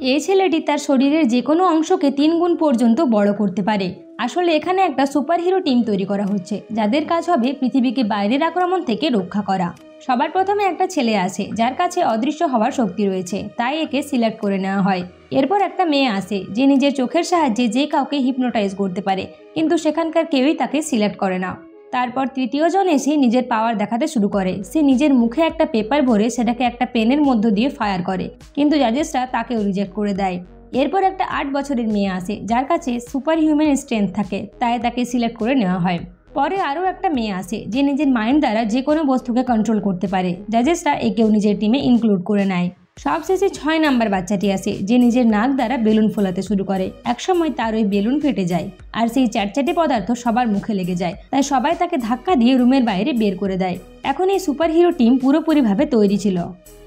এই ছেলেটি তার শরীরের যে কোনো অংশকে 3 গুণ পর্যন্ত বড় করতে পারে। আসলে এখানে একটা সুপার হিরো টিম তৈরি করা হচ্ছে, যাদের কাজ হবে পৃথিবীকে বাইরের আক্রমণ থেকে রক্ষা করা। সবার প্রথমে একটা ছেলে আসে যার কাছে অদৃশ্য হওয়ার শক্তি রয়েছে, তাই একে সিলেক্ট করে নেওয়া হয়। এরপর একটা মেয়ে আসে যে নিজের চোখের সাহায্যে যে কাউকে হিপনোটাইজ করতে পারে, কিন্তু সেখানকার কেউই তাকে সিলেক্ট করে না। তারপর তৃতীয় জন এসে নিজের পাওয়ার দেখাতে শুরু করে। সে নিজের মুখে একটা পেপার ভরে সেটাকে একটা পেনের মধ্য দিয়ে ফায়ার করে, কিন্তু জাজেসরা তাকেও রিজেক্ট করে দেয়। এরপর একটা 8 বছরের মেয়ে আসে যার কাছে সুপার হিউম্যান স্ট্রেংথ থাকে, তাই তাকে সিলেক্ট করে নেওয়া হয়। পরে আরও একটা মেয়ে আসে যে নিজের মাইন্ড দ্বারা যে কোনো বস্তুকে কন্ট্রোল করতে পারে, জাজেসরা একেও নিজের টিমে ইনক্লুড করে নেয়। সবশেষে 6 নাম্বার বাচ্চাটি আসে যে নিজের নাক দ্বারা বেলুন ফোলাতে শুরু করে। একসময় তার ওই বেলুন ফেটে যায় আর সেই চ্যাটচ্যাটে পদার্থ সবার মুখে লেগে যায়, তাই সবাই তাকে ধাক্কা দিয়ে রুমের বাইরে বের করে দেয়। এখন এই সুপার হিরো টিম পুরোপুরিভাবে তৈরি ছিল।